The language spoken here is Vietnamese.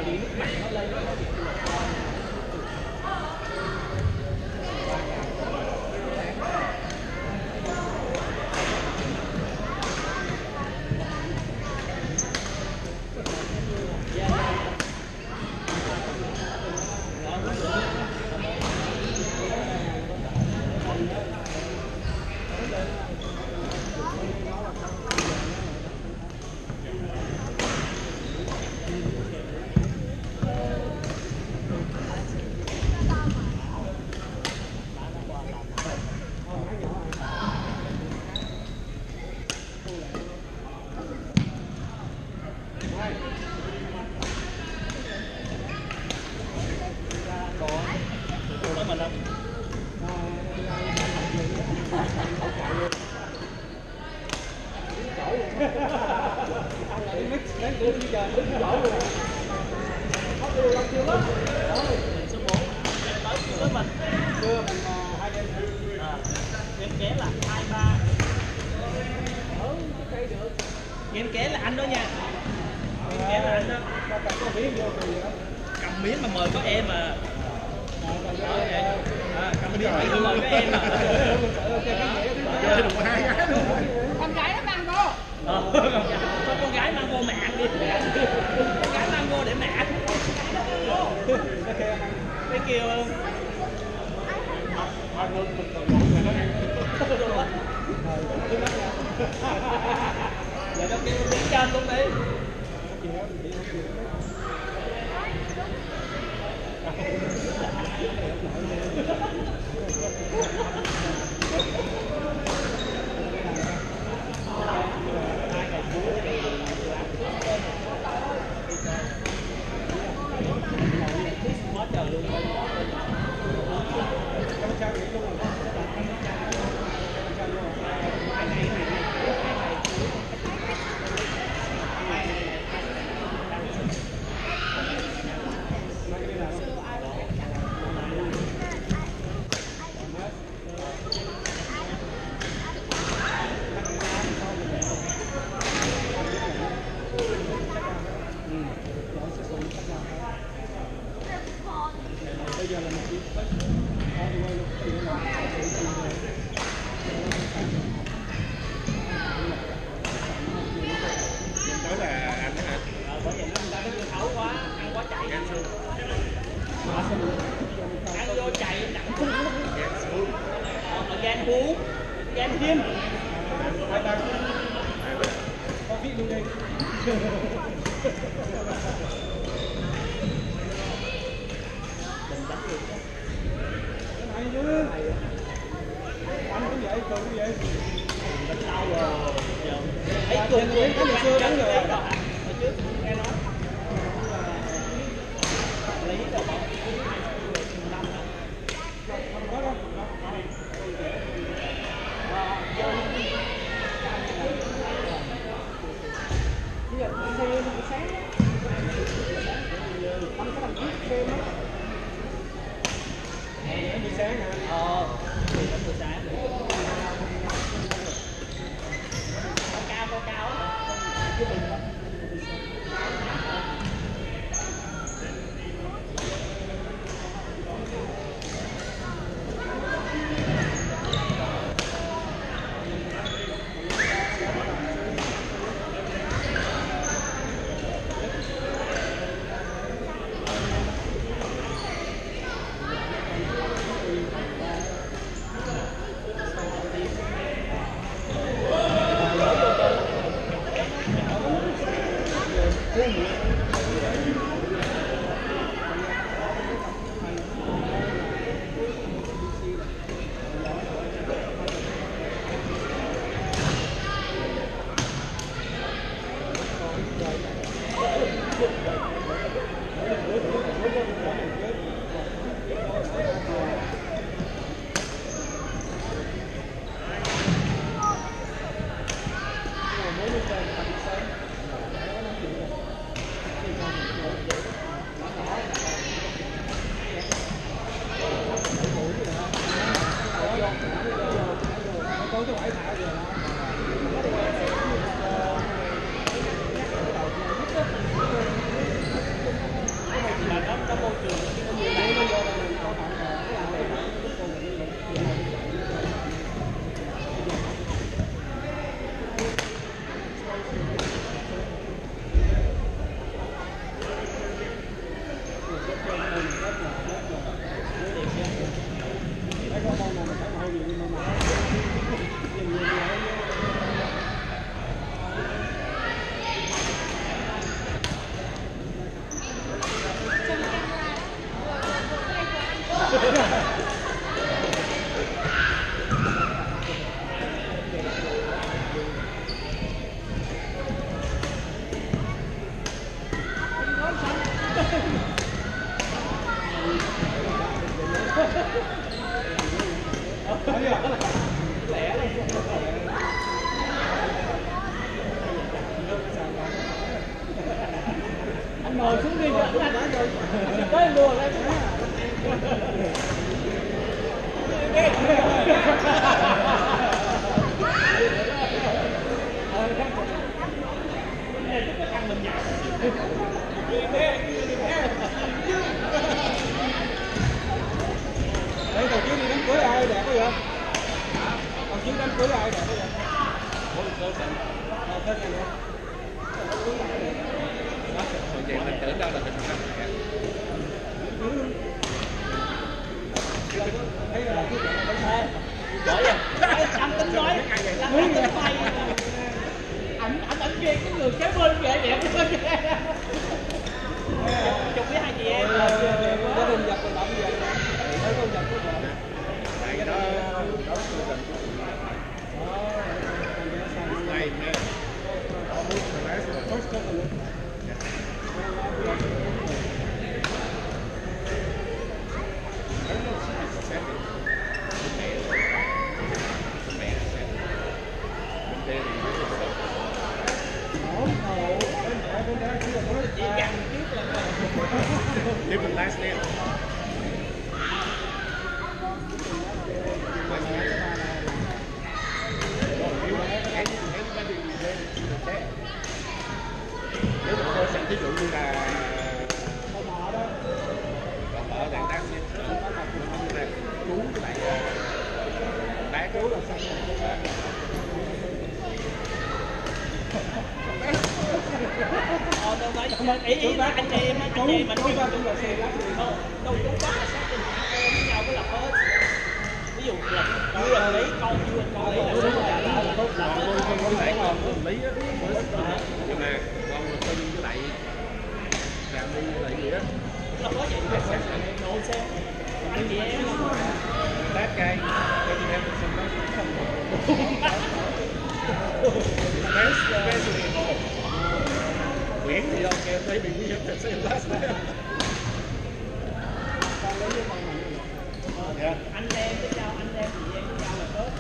thì nước mặn nó lên nó bị Game ké là anh đó nha. Game ké là anh đó. Cầm miếng mà mời có em à. Cầm miếng mà mời có em à. Chơi được hai gái luôn. Con gái nó mang vô. Cho con gái mang vô mẹ ăn đi. Con gái mang vô để mẹ ăn. Cái kêu không? Giờ nó kêu đứng trên luôn đi. Quá trời luôn. Ăn vô chạy nặng phun gan hú gan hiêm Có vị luôn đây. Này chứ. Anh cũng vậy, cường cũng vậy. đánh lâu rồi. Thấy cường cái ngày xưa đánh rồi. Hồi trước nghe nói lý rồi bỏ Không có đâu. Bây giờ đi xe buổi sáng á. Anh có làm chiếc xe đó. Buổi sáng hả? thì nó buổi sáng cao chứ mình đi tới luôn đấy. Ăn mình nhặt. Đây thằng trước đi đám cưới ai đẹp quá vậy? Thằng trước đám cưới ai đẹp quá vậy? Hồi vậy mình tưởng đâu là mình không mẹ. Thấy là cái chuyện này Bởi vậy, anh tính nói là anh tính quay ảnh kia cái người kế bên kìa đẹp chụp với hai chị em có thùng giặt rồi làm gì vậy? Thấy thùng giặt của vợ. Tại đó này nè. First couple. chị gằn trước là Different last name. Nếu mà tôi xem ví dụ như là còn ở đàn đăng chú với lại bé chú là sao đâu nói ý là anh em mà kêu đâu chú bác là xác định với nhau với lập hết ví dụ là chú là lấy con chú là con lấy là con phải còn có lý á nhưng mà con là con với lại làm đi lại gì á nó có vậy mà độ xem anh chị em đát cây cho chị em xem đó Nguyễn thì đâu kêu thấy bị hiếp thật sự last name. anh em với nhau chị em với nhau là có